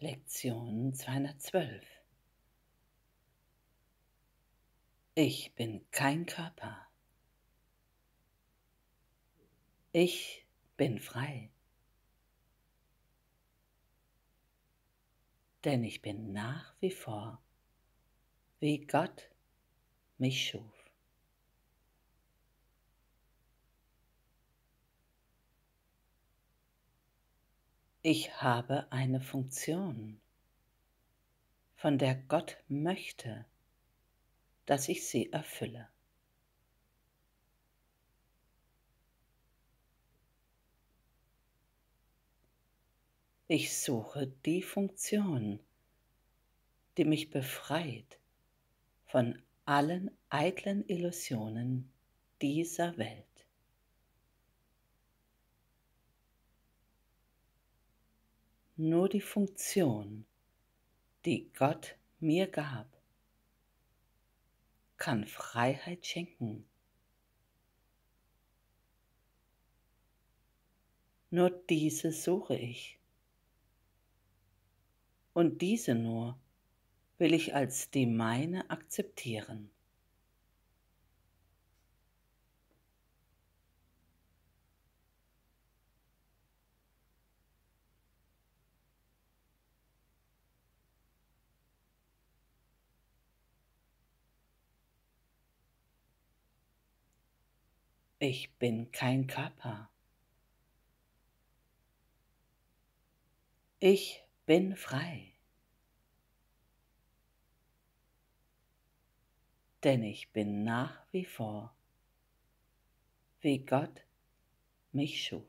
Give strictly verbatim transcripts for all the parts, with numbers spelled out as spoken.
Lektion zweihundertzwölf. Ich bin kein Körper. Ich bin frei, denn ich bin nach wie vor, wie Gott mich schuf. Ich habe eine Funktion, von der Gott möchte, dass ich sie erfülle. Ich suche die Funktion, die mich befreit von allen eitlen Illusionen dieser Welt. Nur die Funktion, die Gott mir gab, kann Freiheit schenken. Nur diese suche ich. Und diese nur will ich als die meine akzeptieren. Ich bin kein Körper. Ich bin frei, denn ich bin nach wie vor, wie Gott mich schuf.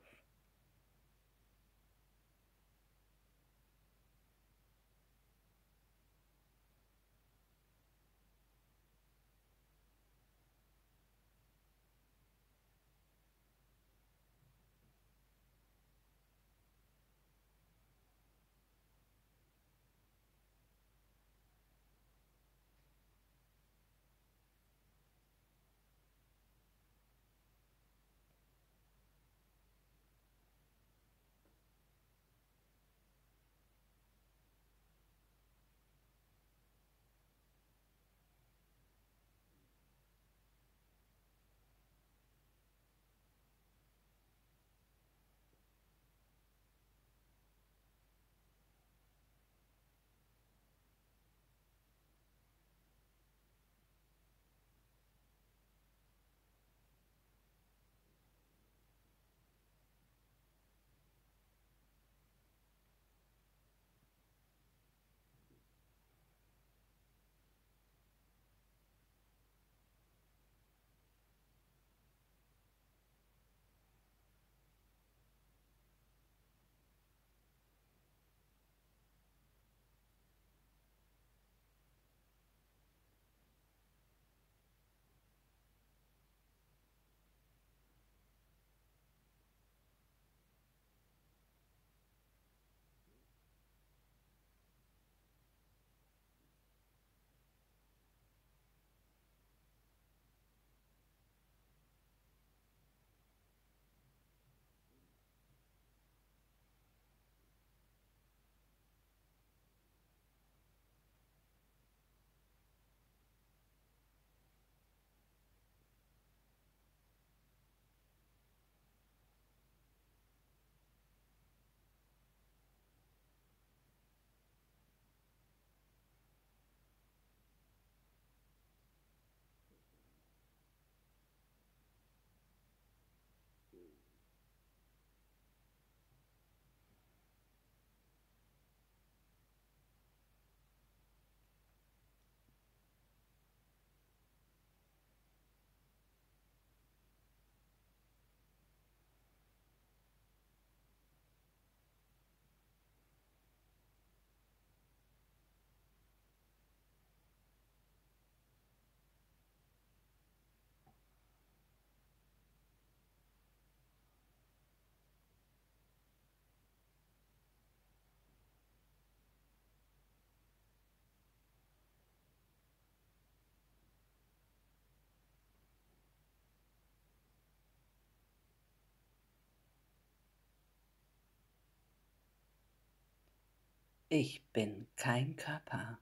Ich bin kein Körper.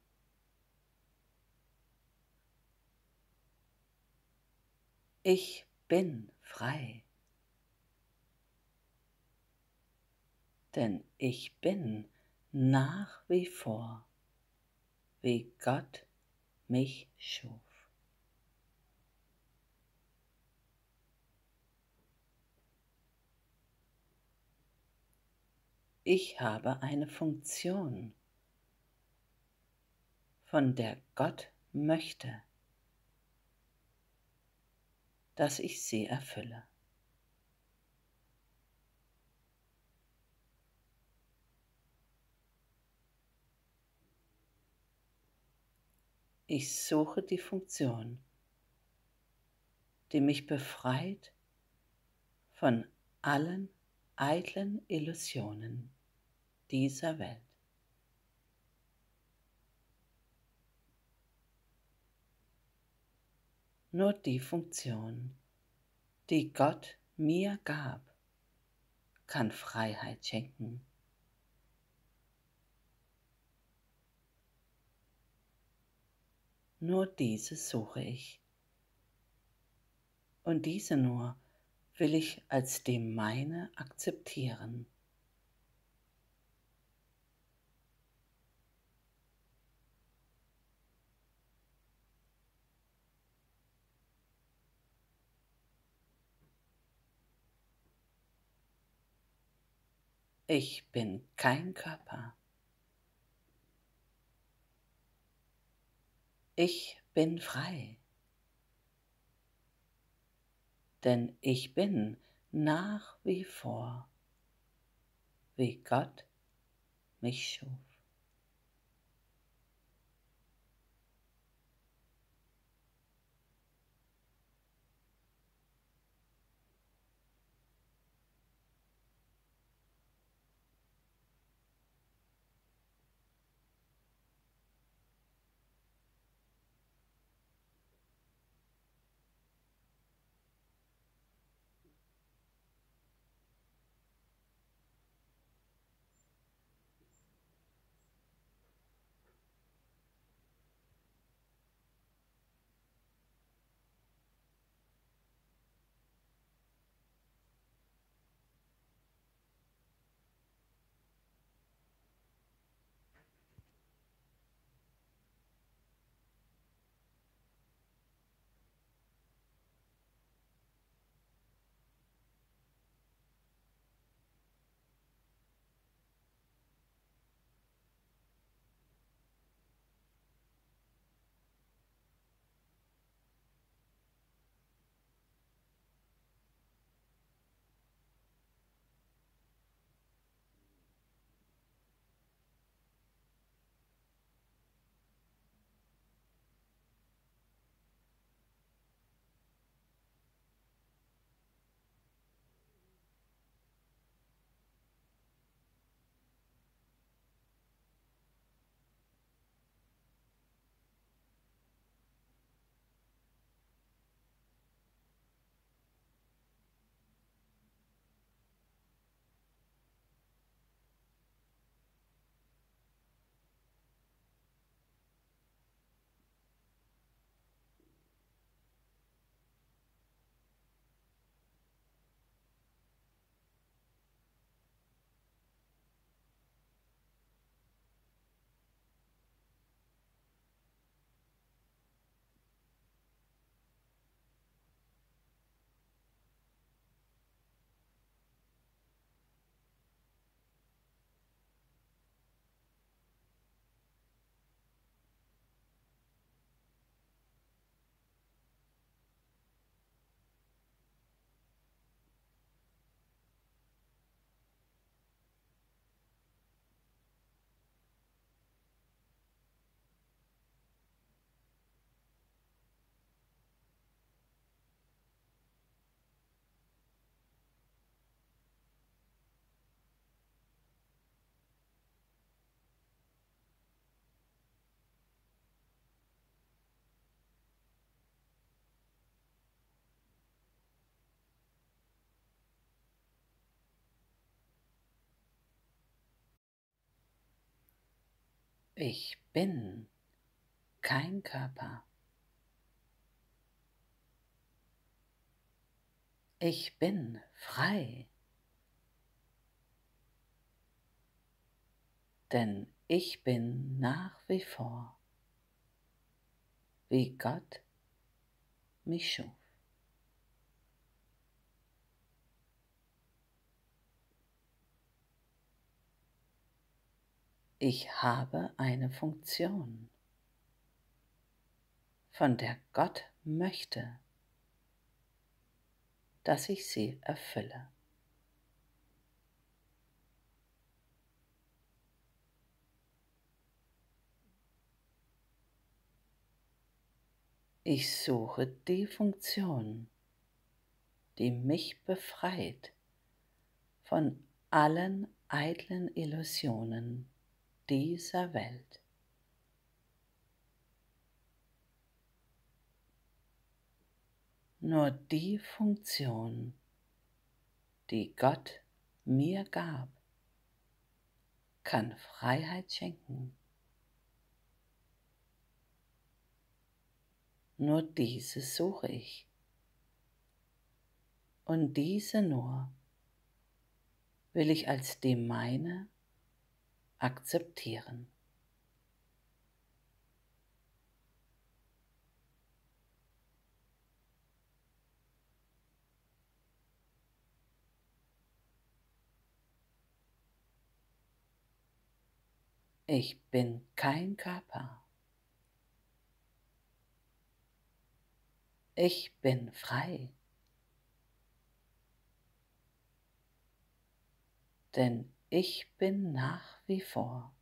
Ich bin frei, denn ich bin nach wie vor, wie Gott mich schuf. Ich habe eine Funktion, von der Gott möchte, dass ich sie erfülle. Ich suche die Funktion, die mich befreit von allen eitlen Illusionen dieser Welt. Nur die Funktion, die Gott mir gab, kann Freiheit schenken. Nur diese suche ich. Und diese nur will ich als die meine akzeptieren. Ich bin kein Körper. Ich bin frei, denn ich bin nach wie vor, wie Gott mich schuf. Ich bin kein Körper. Ich bin frei, denn ich bin nach wie vor, wie Gott mich schuf. Ich habe eine Funktion, von der Gott möchte, dass ich sie erfülle. Ich suche die Funktion, die mich befreit von allen eitlen Illusionen dieser Welt. Nur die Funktion, die Gott mir gab, kann Freiheit schenken. Nur diese suche ich. Und diese nur will ich als die meine akzeptieren. Ich bin kein Körper. Ich bin frei. Denn ich bin nach wie vor,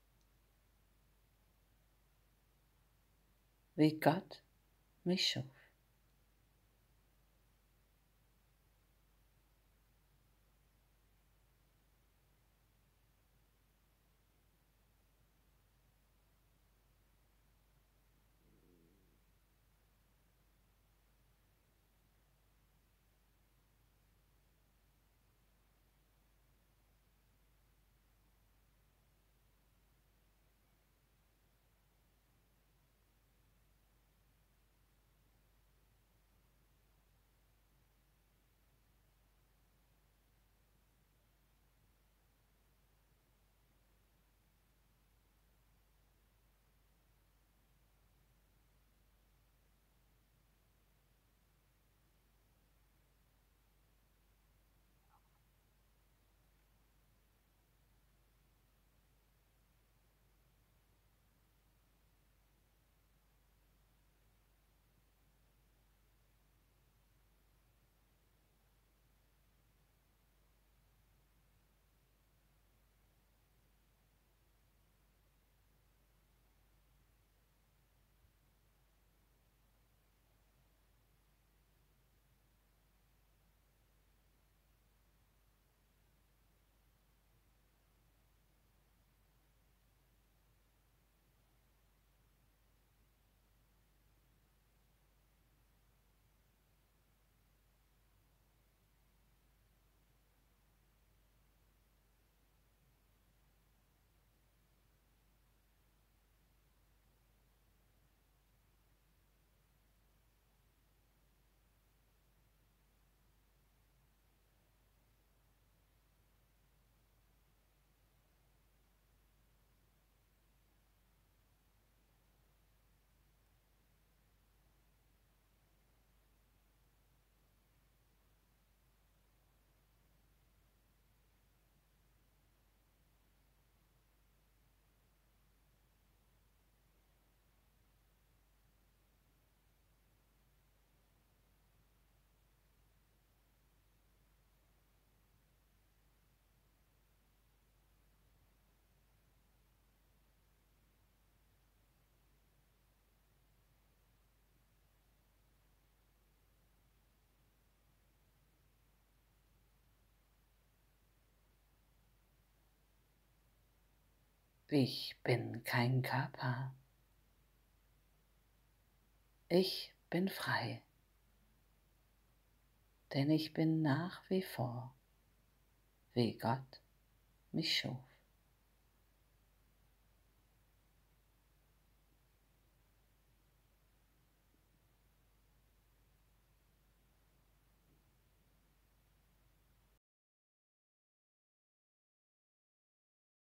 wie Gott mich schuf. Ich bin kein Körper. Ich bin frei, denn ich bin nach wie vor, wie Gott mich schuf.